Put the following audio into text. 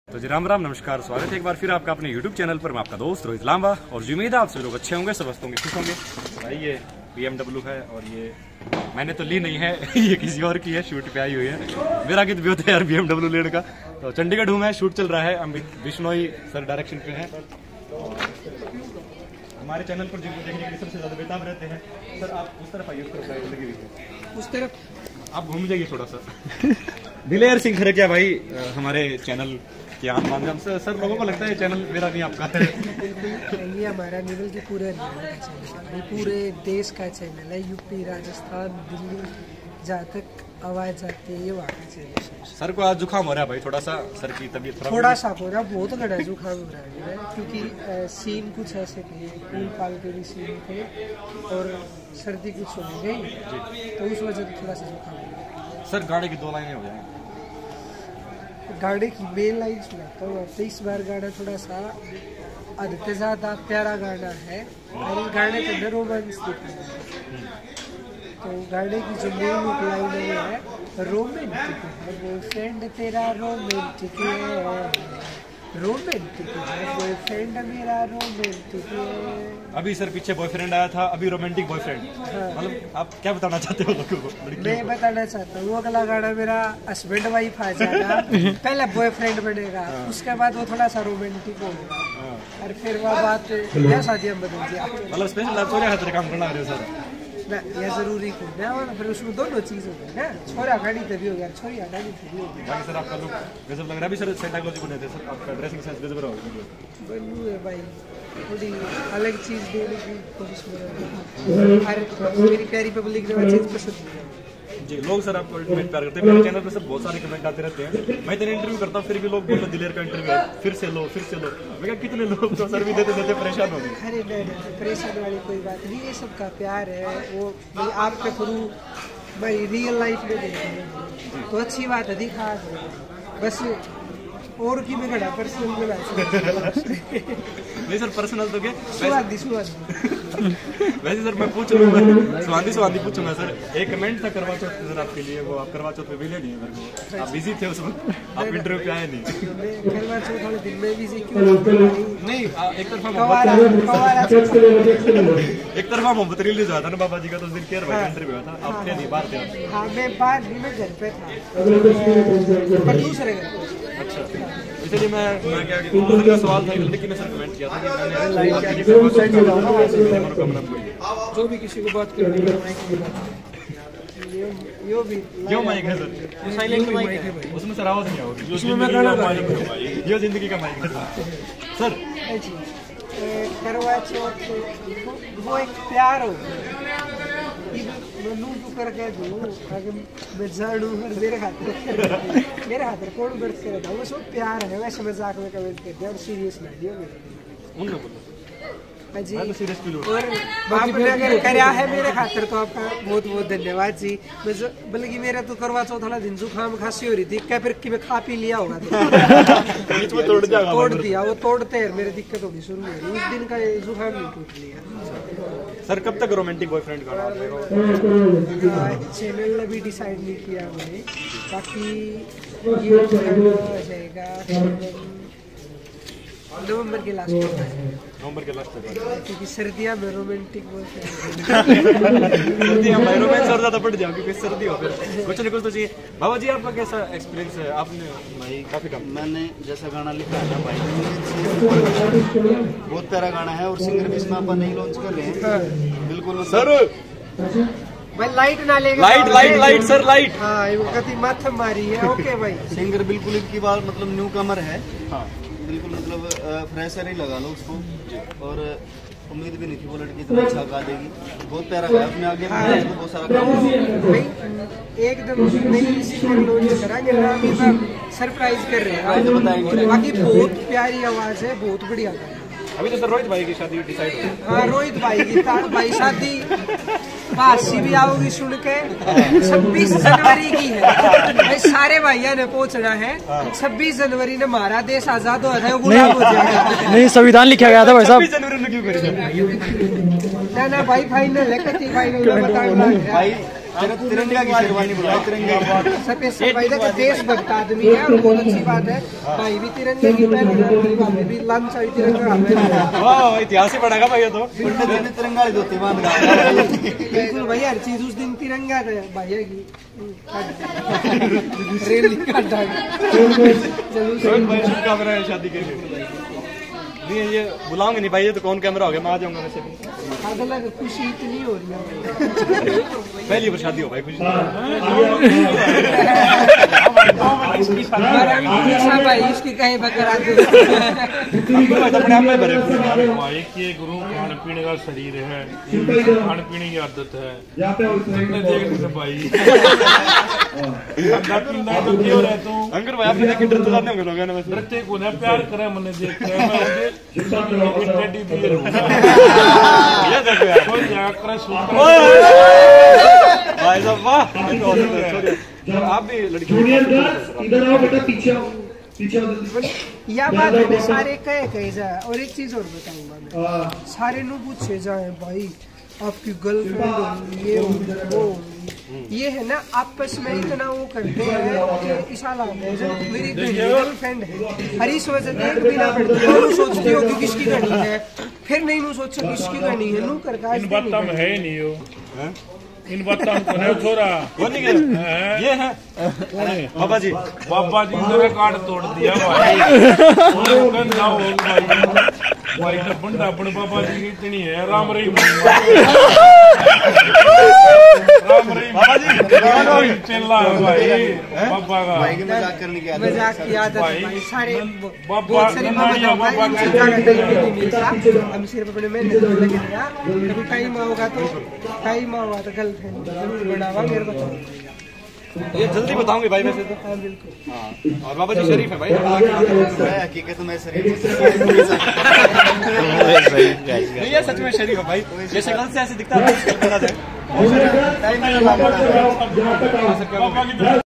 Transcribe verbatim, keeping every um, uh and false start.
तो जी राम राम नमस्कार, स्वागत है एक बार फिर आपका अपने YouTube चैनल पर। मैं आपका दोस्त रोहित लांबा और जी उम्मीद है आप सभी लोग अच्छे होंगे, सब होंगे, खुश होंगे। भाई ये बी एम डब्ल्यू है और ये मैंने तो ली नहीं है, ये किसी और की है, शूट पे आई हुई है। मेरा कित भी होता है यार बी एम डब्ल्यू लेने का। तो चंडीगढ़ हूँ मैं, शूट चल रहा है, अमित बिश्नोई सर डायरेक्शन पे है। हमारे चैनल पर जिनको देखने के लिए सबसे ज्यादा बेताब रहते हैं। सर आप उस तरफ आइए, उस तरफ लाइट लगी हुई है, उस तरफ आप घूम जाइए थोड़ा सा। दिलेर सिंह खरकिया भाई हमारे चैनल के आम माध्यम से। सर लोगों को लगता है चैनल मेरा नहीं आपका है। ये हमारा नहीं बल्कि पूरे चैनल, पूरे देश का चैनल है। यूपी, राजस्थान, दिल्ली, जहाँ तक आवाज जाती है ये वहाँ का चैनल। सर को आज जुकाम हो रहा है भाई, थोड़ा सा सर की तबीयत थोड़ा सा हो रहा, बहुत घना जुकाम हो रहा है क्योंकि आ, सीन कुछ ऐसे थे, फूल पाल के भी सीन थे और सर्दी कुछ हो गई, तो उस वजह से थोड़ा सा जुकाम हो गया। सर गाने की दो लाइनें हो जाएंगी। गाने की मेन लाइन सुनाता हूँ। तो इस बार गाना थोड़ा सा हद से ज्यादा प्यारा गाना है और इस गाने के अंदर रोमांस दिखाना है। तो गाने की जो मेन लाइन है वो है रोमांटिक है बॉयफ्रेंड तेरा, रोमांटिक है रोमांटिक है बॉयफ्रेंड मेरा, रोमांटिक है। अभी सर पीछे बॉयफ्रेंड आया था, अभी रोमांटिक बॉयफ्रेंड। हाँ। मतलब आप क्या बताना चाहते हो लोगों को? मैं बताना चाहता हूँ अगला गाना मेरा हस्बैंड वाइफ आ जाएगा, पहले बॉयफ्रेंड बनेगा, उसके बाद वो थोड़ा सा रोमांटिक होगा और फिर वो बात क्या शादी में बदल दिया। मतलब स्पेशल छोरे खातिर काम करना है सर ना, ये जरूरी को ना, और फिर उसमें दोनों चीज हो गई ना, छोरा गाड़ी तभी हो गया, छोरी गाड़ी तभी हो गई। बाकी सर आपका लुक गजब लग रहा है। अभी सर साइकोलॉजी बने थे सर, आपका ड्रेसिंग सेंस गजब रहा होगा। बनू है भाई, थोड़ी अलग चीज देने की कोशिश कर रहा हूं। मेरी प्यारी पब्लिक ने चीज पसंद की जी। लोग सर आपको अल्टीमेट प्यार करते हैं, मेरे चैनल पे सब बहुत सारे कमेंट आते रहते हैं। मैं इतने इंटरव्यू करता हूँ फिर भी लोग बोलते हैं दिलेर का इंटरव्यू है, फिर से लो फिर से लो। मैं क्या कितने लोग तो सर भी देते देते परेशान हो गए। अरे नहीं, परेशान वाली कोई बात नहीं, ये सबका प्यार है। वो भाई आपके थ्रू भाई रियल लाइफ में देखते हैं तो अच्छी बात है, दिखा बस और की में घड़ा पर्सनल में नहीं सर, पर्सनल तो क्या सुवादी सुवादी वैसे सर मैं पूछ लूँगा, स्वादी स्वादी पूछूंगा सर। एक कमेंट था करवा चौथ सर आपके लिए, वो आप करवा चौथ पे मिले नहीं मेरे को, आप बिजी थे उस वक्त, आप इंटरव्यू पे आए नहीं। करवा चौथ वाले दिन में बिजी क्यों नहीं? एक तरफा एक तरफा मोहब्बत रिलीज हुआ था ना बाबा जी का, तो उस दिन केयर भाई इंटरव्यू हुआ था, आप थे नहीं, बाहर थे। हाँ मैं बाहर नहीं, मैं घर पे था पर दूसरे घर। अच्छा, इसलिए मैं मैं क्या कि सवाल था लेकिन सर कमेंट किया था कि मैंने जो भी किसी को बात कर यो भी यो माइक है सर, साइलेंट माइक है, उसमें सर आवाज नहीं होगी, उसमें मैं गाना गा रहा हूं। ये जिंदगी का माइक है सर। करवा चौथ वो एक प्यार हो मैं तू करके दू आगे मैं झाड़ू और मेरे हाथ मेरे हाथ कौन बर्थ कर रहा, वो सब प्यार है। वैसे मजाक में कमेंट कर दिया और सीरियस ना लियो उनको बोलो जी। और आपने अगर कराया है मेरे खातिर तो आपका बहुत बहुत धन्यवाद जी। बल्कि मेरा तो करवा चौथ वाला दिन जुकाम खांसी हो रही थी, क्या फिर कि मैं खा पी लिया होगा तो तोड़ जाएगा, तोड़ दिया वो तोड़ते हैं, मेरी दिक्कत होगी शुरू में, उस दिन का जुकाम नहीं टूट लिया। सर कब तक रोमांटिक बॉयफ्रेंड का चैनल ने भी डिसाइड नहीं किया हमने, बाकी ये हो जाएगा नवंबर के लास्ट नवंबर के लास्ट तक, क्योंकि सर्दियाँ में रोमांटिक बॉयफ्रेंड सर्दियाँ में रोमांस और ज्यादा बढ़ जाओ क्योंकि सर्दी हो, फिर कुछ न कुछ तो चाहिए। बाबा जी आपका कैसा एक्सपीरियंस है? आपने भाई काफी कम मैंने जैसा गाना लिखा है ना भाई, बहुत प्यारा गाना है और सिंगर भी इसमें अपन नहीं लॉन्च कर रहे हैं बिल्कुल सर। भाई लाइट ना लेगा, light light light sir light. हाँ वो कति माथा मारी है। ओके भाई सिंगर बिल्कुल इनकी बार मतलब न्यू कमर है, हाँ बिल्कुल मतलब फ्रेशर ही लगा लो उसको, और उम्मीद भी नहीं थी वो लड़की इतना अच्छा गा देगी। बहुत प्यारा गाया उसने, आगे भी बहुत सारा काम एकदम नई सिंगर लॉन्च करा, सरप्राइज कर रहे हैं, बताएंगे। बाकी बहुत प्यारी आवाज है, बहुत बढ़िया गाना। अभी तो सर रोहित भाई की शादी डिसाइड हो गई। हाँ रोहित भाई की भाई शादी काशी भी आओगी सुन के, छब्बीस जनवरी की है भाई, सारे भाइयों ने पहुंचना है। छब्बीस जनवरी ने हमारा देश आजाद हुआ था, गुलाम हो जाएगा। नहीं संविधान लिखा गया था भाई साहब, छब्बीस जनवरी ने क्यों करेगा? ना ना भाई फाइनल है, कति फाइनल में बताना भाई तिरंगा की शेरवानी बुलाई, तिरंगा की। स्पेशल भाई का देशभक्त आदमी है और बहुत अच्छी बात है। भाई भी तिरंगे की पहन मेरी भाभी भी लाल साड़ी तिरंगा पहन। वाह इतिहास ही पढ़ेगा भाई ये तो। पंडित जी ने तिरंगा ही धोती बांध का बिल्कुल भाई, हर चीज उस दिन तिरंगा था भैया की। रेल काट रोहित भाई शुभकामनाएं है शादी के लिए। नहीं ये बुलाऊंगे नहीं भाई, ये तो कौन कैमरा हो गया, मैं आ जाऊंगा वैसे भी। खुशी इतनी हो रही है पहली बार शादी हो भाई, खुशी भाई इसकी कहीं बकरा अपने आप में भरे। भाई के गुरु खाने पीने का शरीर है, खाने पीने की आदत है, देखने से भाई तो क्यों रहता हूँ अंकुर भाई आपने देखे डरते जाते होंगे लोग वैसे। डरते को ना प्यार करे मैंने देख के मैं टेडी बियर हूँ ये देखो यार कोई जाकर सुन भाई साहब वाह। आप भी लड़की इधर आओ बेटा, पीछे आओ, पीछे आओ। या बात है ना, सारे कहे कहे जाए। और एक चीज और बताऊंगा मैं, सारे नु पूछे जाए भाई आपकी गर्लफ्रेंड होगी, ये होगी, वो होगी, ये है ना आपस में इतना वो करते हैं कि इशाला मेरी गर्लफ्रेंड है, हर इस वजह से एक भी ना पड़ती है, सोचती हो कि किसकी करनी है, फिर नहीं नू सोचो किसकी करनी है, नू करता इन बातों में है नहीं हो, इन बातों को नहीं छोड़ा वो नहीं गया ये है बाबा जी। बाबा जी ने रिकॉर्ड तोड़ दिया भाई भाई भाई तो बंदा अपने बाबा जी की इतनी है। राम रहीम राम रहीम बाबा जी चिल्ला भाई बाबा का भाई के मजाक करने की आदत है। मजाक की आदत है भाई, भाई। सारे बाबा बहुत सारे नंदाड़िया बाबा बाबा भाई की जगह नहीं मिलता। हम सिर्फ अपने मेहनत में लगे थे यार, कभी टाइम होगा तो टाइम होगा तो गर्लफ्रेंड जरूर बनावा मेरे को। ये जल्दी बताऊंगी भाई वैसे तो। हाँ बिल्कुल। हाँ और बाबा जी शरीफ है भाई। मैं हकीकत में शरीफ नहीं ये सच में शरीफ है भाई, ये शक्ल से ऐसे दिखता है। टाइम